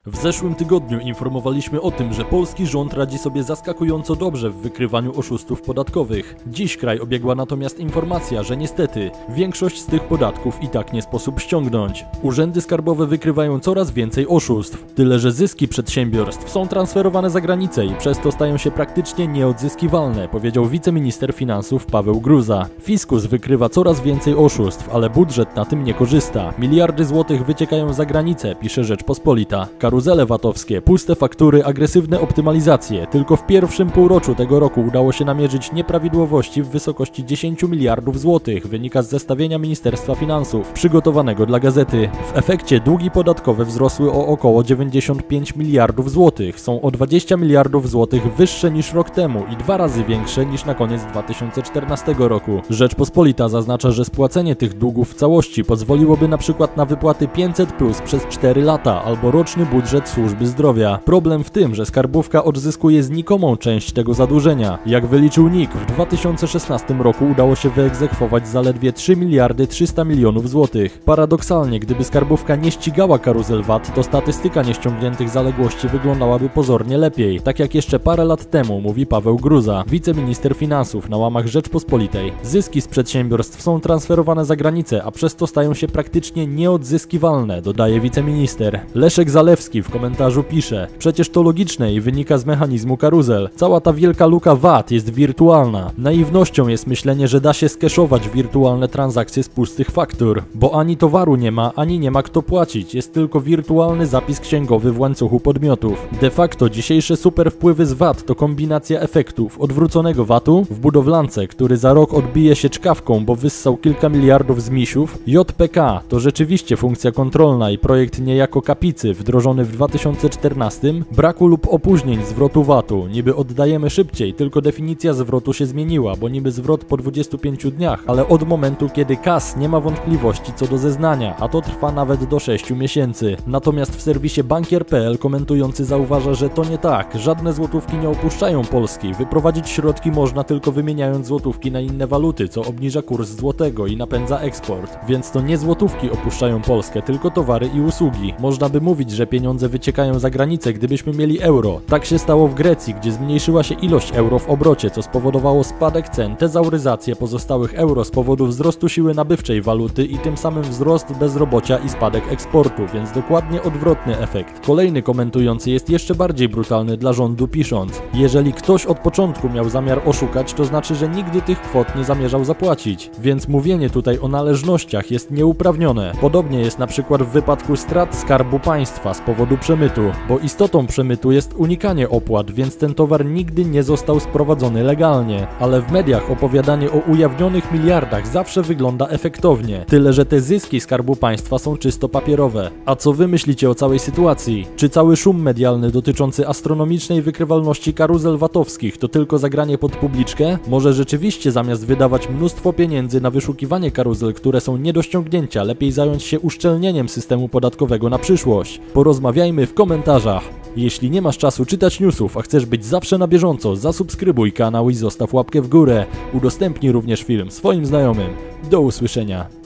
W zeszłym tygodniu informowaliśmy o tym, że polski rząd radzi sobie zaskakująco dobrze w wykrywaniu oszustów podatkowych. Dziś kraj obiegła natomiast informacja, że niestety większość z tych podatków i tak nie sposób ściągnąć. Urzędy skarbowe wykrywają coraz więcej oszustw. Tyle, że zyski przedsiębiorstw są transferowane za granicę i przez to stają się praktycznie nieodzyskiwalne, powiedział wiceminister finansów Paweł Gruza. Fiskus wykrywa coraz więcej oszustw, ale budżet na tym nie korzysta. Miliardy złotych wyciekają za granicę, pisze Rzeczpospolita. Karuzele VAT-owskie, puste faktury, agresywne optymalizacje. Tylko w pierwszym półroczu tego roku udało się namierzyć nieprawidłowości w wysokości 10 miliardów złotych, wynika z zestawienia Ministerstwa Finansów, przygotowanego dla Gazety. W efekcie długi podatkowe wzrosły o około 95 miliardów złotych. Są o 20 miliardów złotych wyższe niż rok temu i 2 razy większe niż na koniec 2014 roku. Rzeczpospolita zaznacza, że spłacenie tych długów w całości pozwoliłoby na przykład na wypłaty 500+ przez 4 lata albo roczny budżet służby zdrowia. Problem w tym, że skarbówka odzyskuje znikomą część tego zadłużenia. Jak wyliczył NIK, w 2016 roku udało się wyegzekwować zaledwie 3 miliardy 300 milionów złotych. Paradoksalnie, gdyby skarbówka nie ścigała karuzel VAT, to statystyka nieściągniętych zaległości wyglądałaby pozornie lepiej. Tak jak jeszcze parę lat temu, mówi Paweł Gruza, wiceminister finansów na łamach Rzeczpospolitej. Zyski z przedsiębiorstw są transferowane za granicę, a przez to stają się praktycznie nieodzyskiwalne, dodaje wiceminister. Leszek Zalewski w komentarzu pisze: przecież to logiczne i wynika z mechanizmu karuzel. Cała ta wielka luka VAT jest wirtualna. Naiwnością jest myślenie, że da się skeszować wirtualne transakcje z pustych faktur, bo ani towaru nie ma, ani nie ma kto płacić. Jest tylko wirtualny zapis księgowy w łańcuchu podmiotów. De facto dzisiejsze superwpływy z VAT to kombinacja efektów odwróconego VAT-u w budowlance, który za rok odbije się czkawką, bo wyssał kilka miliardów z misiów. JPK to rzeczywiście funkcja kontrolna i projekt niejako kapicy wdrożony w 2014, braku lub opóźnień zwrotu VAT-u. Niby oddajemy szybciej, tylko definicja zwrotu się zmieniła, bo niby zwrot po 25 dniach, ale od momentu, kiedy KAS nie ma wątpliwości co do zeznania, a to trwa nawet do 6 miesięcy. Natomiast w serwisie bankier.pl komentujący zauważa, że to nie tak. Żadne złotówki nie opuszczają Polski. Wyprowadzić środki można tylko wymieniając złotówki na inne waluty, co obniża kurs złotego i napędza eksport. Więc to nie złotówki opuszczają Polskę, tylko towary i usługi. Można by mówić, że pieniądze wyciekają za granicę, gdybyśmy mieli euro. Tak się stało w Grecji, gdzie zmniejszyła się ilość euro w obrocie, co spowodowało spadek cen, tezauryzację pozostałych euro z powodu wzrostu siły nabywczej waluty i tym samym wzrost bezrobocia i spadek eksportu, więc dokładnie odwrotny efekt. Kolejny komentujący jest jeszcze bardziej brutalny dla rządu, pisząc: jeżeli ktoś od początku miał zamiar oszukać, to znaczy, że nigdy tych kwot nie zamierzał zapłacić. Więc mówienie tutaj o należnościach jest nieuprawnione. Podobnie jest na przykład w wypadku strat Skarbu Państwa z powodu przemytu, bo istotą przemytu jest unikanie opłat, więc ten towar nigdy nie został sprowadzony legalnie. Ale w mediach opowiadanie o ujawnionych miliardach zawsze wygląda efektownie, tyle że te zyski Skarbu Państwa są czysto papierowe. A co wy myślicie o całej sytuacji? Czy cały szum medialny dotyczący astronomicznej wykrywalności karuzel VAT-owskich to tylko zagranie pod publiczkę? Może rzeczywiście zamiast wydawać mnóstwo pieniędzy na wyszukiwanie karuzel, które są nie do ściągnięcia, lepiej zająć się uszczelnieniem systemu podatkowego na przyszłość? Porozmawiajmy w komentarzach. Jeśli nie masz czasu czytać newsów, a chcesz być zawsze na bieżąco, zasubskrybuj kanał i zostaw łapkę w górę. Udostępnij również film swoim znajomym. Do usłyszenia.